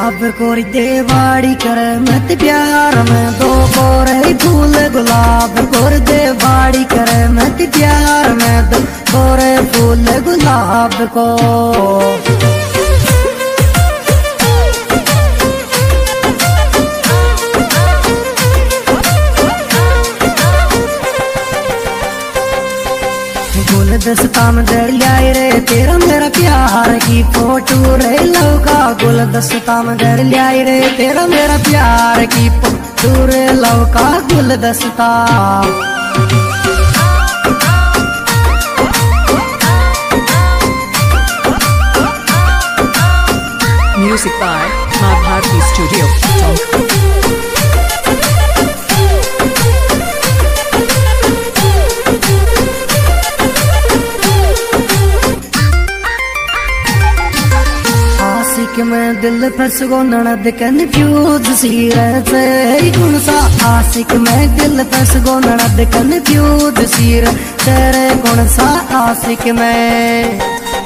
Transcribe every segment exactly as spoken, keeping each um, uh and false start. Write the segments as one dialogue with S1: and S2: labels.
S1: गुलाब कोरी देवाड़ी करे मत प्यार में दो कोरे फूल गुलाब कोरी देवाड़ी करे मत प्यार में दो कोरे फूल गुलाब को। गुलदस्ता में दरियाई रे तेरा मेरा प्यार की फोटो रे लौका। गुलदस्ता में दरियाई रे तेरा मेरा प्यार की फोटो रे लौका गुलदस्ता।
S2: Music by Ma Bharti Studio.
S1: आशिक में दिल फंस गो ननद कन्फ्यूज सी रहते कौन सा। आशिक में दिल फंस गो ननद कन्फ्यूज सी तेरे कौन सा आशिक में।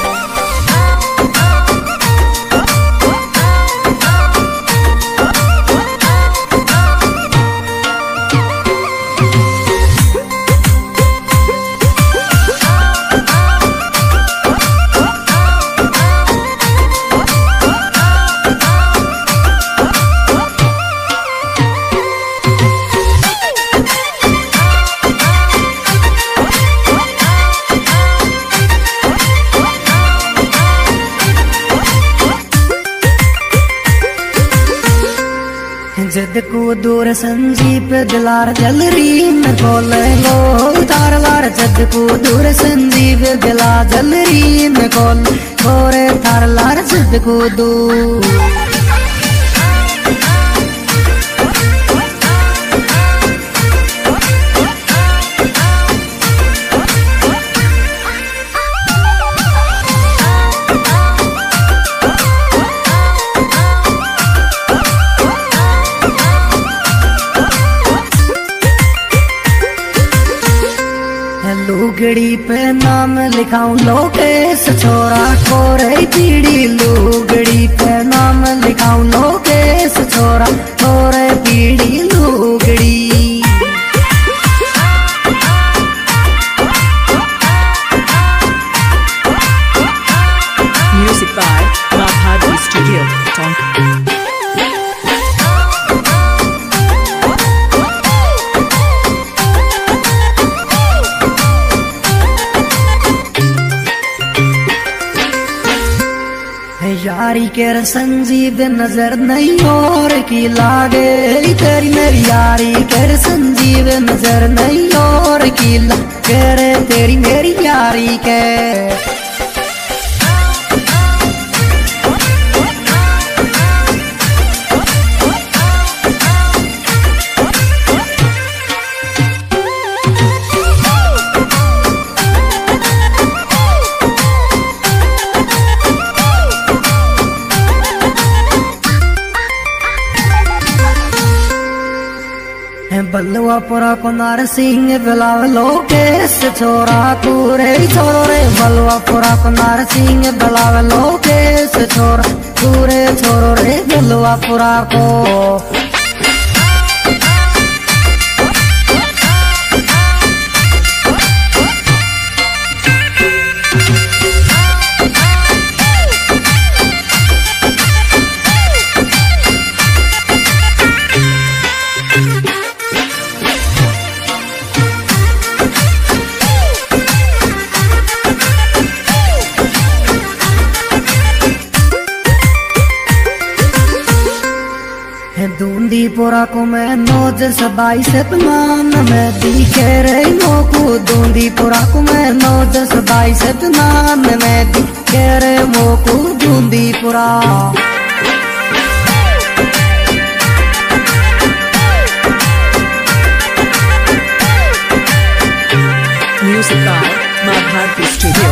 S1: जद को दूर संजीप दिलार जलरी में कोले लो तार लार। जद को दूर संजीप दिला जलरी में कोल गोरे तार लार। जद को दूर लुगड़ी पे नाम लिखाऊं लोकेश छोरा कोरे पीड़ी। लुगड़ी पे नाम लिखाऊं लोकेश छोरा कोरे पीड़ी लुगड़ी।
S2: Music by Ma Bharti Studio.
S1: यारी के संजीव नजर नहीं और की लागे तेरी मेरी यारी के संजीव नजर नहीं और की लागे तेरी मेरी यारी के। बलुआपुरा को नार सिंह बिलाव लोकेश छोरा पूरे छोरो रे। बलुआपुरा को नार सिंह बिलाव लोकेश छोरा पूरे छोरो रे बलुआपुरा को। दूंदीपुरा को मैं नौज सबाई से तमान में दिखे रे मोकू। दूंदीपुरा को मैं नौज सबाई से तमान में दिखे रे मोकू दूंदीपुरा।
S2: Music by Ma Bharti Studio.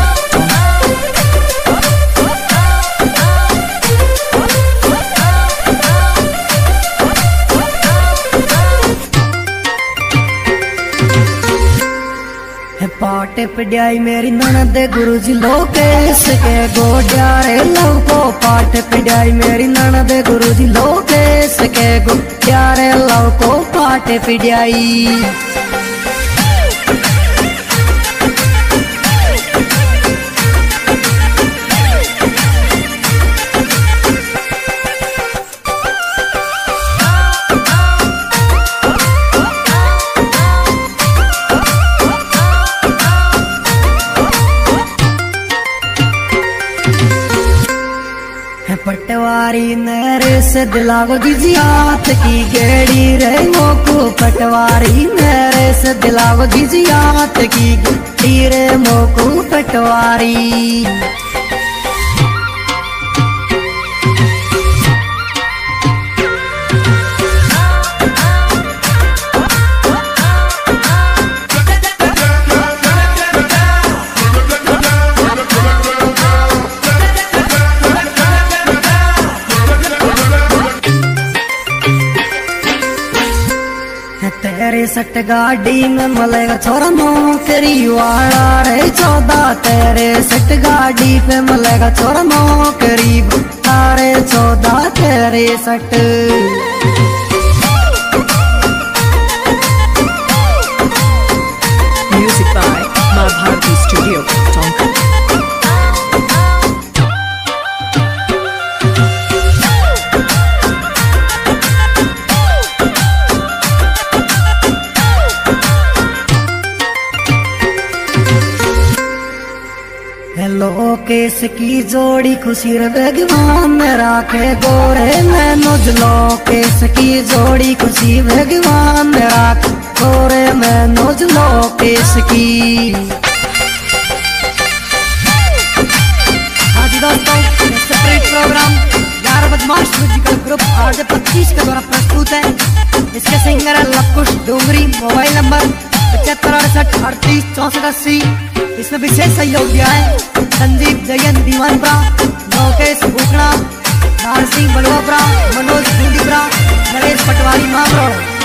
S2: पाटे पढ़ाई मेरी ननद गुरुजी लोकेश के गोड्या रे लव को।
S1: पाठ पिटाई मेरी ननद गुरुजी लोकेश के गो प्यारे लव को पाठ पिटाई। पटवारी मेरे से दिलागो जिजियात की गेड़ी रे मोको पटवारी मेरे से दिलागो जिजियात की गेड़ी रे मोको पटवारी। तेरे सट गाड़ी में मलेगा छोरा नौकरी वाला रे चौदह तेरे सट गाड़ी पे मलेगा छोरा नौकरी तारे चौदह तेरे सट।
S2: Music by माँ भारती स्टूडियो टोंका।
S1: लोकेश की जोड़ी खुशी रे भगवान में राखे गोरे में नोज लोकेश की जोड़ी खुशी भगवान में राखे गोरे में नोज लोकेश की। आज दोस्तों सेपरेट प्रोग्राम ग्यारह बदमाश म्यूजिकल ग्रुप आठ पच्चीस का द्वारा प्रस्तुत है। इसके सिंगर है लवकुश डोंगरी। मोबाइल नंबर पचहत्तर अड़सठ अड़तीस चौसठ अस्सी। इसमें विशेष सहयोग दिया है संदीप जयंत दीवानपुरा, लोकेश भूखड़ा, लाल सिंह बलुआपुरा, मनोज बूंदीपुरा, नरेश पटवारी महाप्रौढ़।